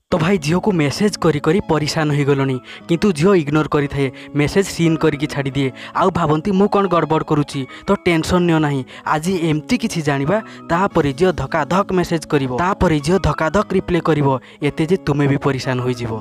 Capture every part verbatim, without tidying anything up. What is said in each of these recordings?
तो भाई झील को मेसेज करी करी परेशान हो गलनी किंतु झील इग्नोर करी थाए मेसेज सीन करके छाड़ी दिए आउ भावती मु कौन गड़बड़ करुच्ची तो टेंशन नियो नहीं आज एमती किसी जानिबा तापर झील धक्का धक मेसेज करिवो तापर झील धक्का धक रिप्लाई करिवो एते जे तुमे भी परेशान होई जिवो।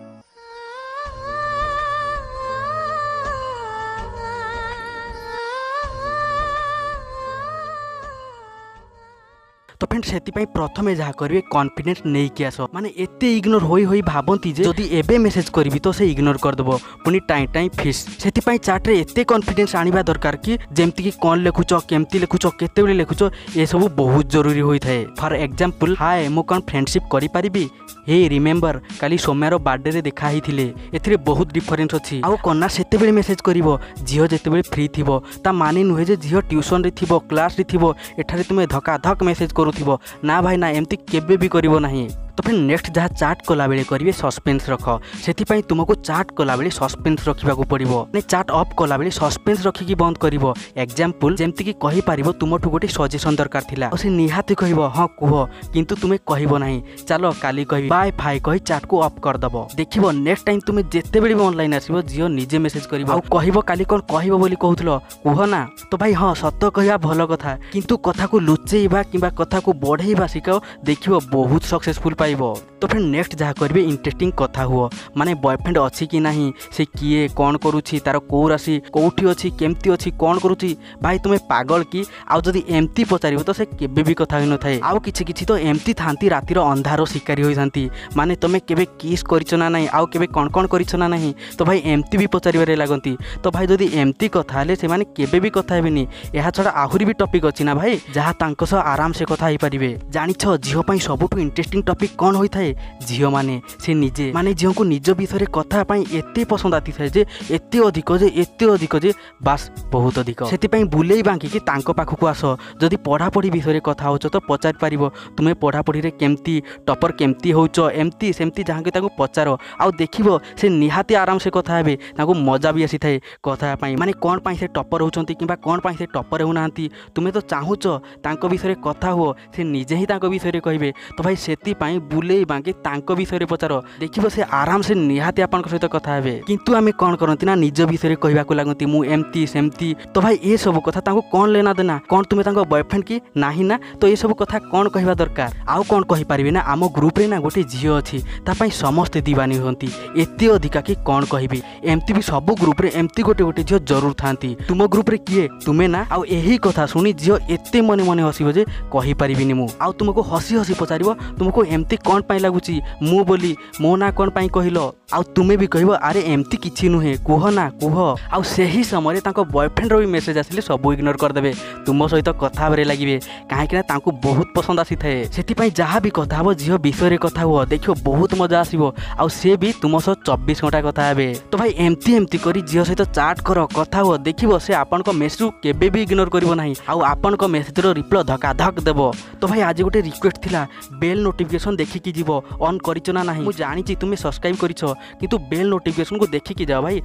तो फ्रेंड से प्रथम जहाँ करेंगे कॉन्फिडेंस नहीं कि आस माने एते इग्नोर होई होई भावती जे जदि एबे मेसेज करी तो से इग्नोर करदेव पुणी टाइम टाइम फिस से चाट रे एते कॉन्फिडेंस आनिबा दरकार कि जेमती कि कौन लिखुच केमती लिखुच केते लिखुच ये सब बहुत जरूरी होता है। फॉर एग्जांपल हाय मु कौन फ्रेंडशिप करि पारिबी हे रिमेम्बर काली सोम्यार बर्थडे रे देखा ही थिले एथिरे बहुत डिफरेंस अछि आउ कन्ना सेते बेले मेसेज करिवो झियो जेते बेले फ्री थिबो ता माने नुहे जे झियो ट्यूशन रे थिबो क्लास रे थिबो एठारे तुमे धक्का धक मेसेज करूथिबो ना भाई ना एमती केबे भी करिवो नाही। तो फिर नेक्स्ट जहाँ चाट कला बेले करिवे सस्पेंस रख से तुमको चाट कला बेले सस्पेंस रखा पड़ो ने चाट अफ कला बेले सस्पेंस रखिकी बंद कर एग्जांपल जेमती कि कहि पारिबो तुमठु गोटे सजेशन दरकार थिला से निहाती कहबो हाँ कह किंतु तुमे कहबो नाही चलो काली कहबी बाय फाय कहि चाट को अफ कर दबो देखिबो नेक्स्ट टाइम तुमे जेते बेले ऑनलाइन आसीबो जियो निजे मेसेज करिवो आ कहबो काली कोन कहबो बोली कहउथलो कुह ना तो भाई हाँ सत्य कहया भल कथा किंतु कथा को लुचेइबा किबा कथा को बढ़ेइबा सिखाओ देखिबो बहुत सक्सेसफुल तो फिर नेक्स्ट जहाँ करेंगे इंटरेस्टिंग कथा हुआ माने बॉयफ्रेंड अच्छी कि नहीं से किए कौन करुच्ची तार कौ राशि कौटी अच्छी केमती अच्छी कौन करुच्ची भाई तुम्हें पागल कि आउ जदि एमती पचार तो से केबे भी कथा हो न थाए आउ किछि किछि तो एमती थांती रातिर अंधार शिकारी होई थांती माने तुमे केबे किस करिछ ना नहीं आउ केबे कौन कौन करिछ ना नहीं तो भाई एमती भी पचारिबारे लागंती तो भाई जदि एमती कथा हेले से माने केबे भी कथा हेबेनी एहा छडा आहुरी भी टॉपिक अछि ना भाई जहाँ तांको सह आराम से कथा हेई परिबे जानिछ झियो पई सबुठु इंटरेस्टिंग टॉपिक कौन होता है झील माने से निजे माने झील को निज विषय कथा एते पसंद आती है जे एते अधिक जे एते अधिक जे बास बहुत अधिक से बुले बांकी कि तांको पाखक आस जदि पढ़ापढ़ी विषय कथा हो तो पचार पारिबो तुम्हें पढ़ापढ़ी रे केमती टॉपर केमती होउच एमती सेमती जहाँ कि तांको पचार आउ देखिबो से निहाती आराम से कथा हेबे तांको मजा भी आसी थाए कथा पई माने कोन पई से टॉपर होउचंती किबा कोन पई से टॉपर होउनांती तुमे तो चाहूच तांको विषय कथा हो से निजे ही तांको विषय कहबे तो भाई सेति पई बुले बांकी तांको विषय पचार देखिबो से आराम से निहाती आपन सहित कथा हेबे किंतु आमे कोन करंती ना निज विषय कहबा को लागंती मु एमती सेमती तो भाई ए सब कथा तांको कोन लेना देना कोन तुमे तांको बॉयफ्रेंड की नाही ना तो ये सब कथा कोन कहबा दरकार आउ कोन कहि पारिबे ना आमो ग्रुप रे ना गोटे झियो अछि ता पई समस्त दीवानी होंती एते अधिका कि कोन कहबी एमती भी सब ग्रुप रे एमती गोटे गोटे झियो जरूर थांती तुम ग्रुप रे किए तुमे ना आउ एही कथा सुनी झियो एते मने मने हसिबो जे कहि पारिबिनी मु आउ तुमको हसी हसी पचारिबो तुमको एमती कोन पई लागुची मु बोली मो ना कौन पाई कहलो आउ तुमे भी कहबो अरे एमती किछि नुहे कुह ना कुह आउ सेही समय तांको बॉयफ्रेंड रो भी मेसेज आसिले सब इग्नोर कर देबे तुम सहित कथा बरे लागिबे काहे कि ना तांको बहुत पसंद आसी थाए सेति पई जहाँ भी कथा हो झियो विषय रे कथा हुआ देखियो बहुत मजा आसीबो आउ से भी तुम सह चौबीस घंटा कथा हेबे तो भाई एमती एमती करी झियो सहित चाट करो कथा हो देखिबो से आपन को मेसेज केबे भी इग्नोर करिवो नाही आउ आपन को मेसेज रो रिप्लाई धक्का धक देबो। तो भाई आज गोटे रिक्वेस्ट थिला बेल नोटिफिकेशन देखिकी जीवो ऑन करिछ ना नाही मु जानिछि तुमे सब्सक्राइब करिछ किंतु बेल नोटिफिकेशन को देखिकी जाओ भाई।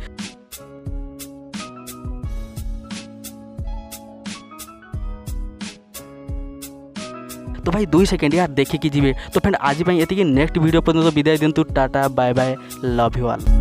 तो भाई दुई सेकेंड यार देखिकी जीवे तो फ्रेंड आज एतिकी नेक्स्ट वीडियो पर्यंत विदाय दिंतु tata bye bye love you all.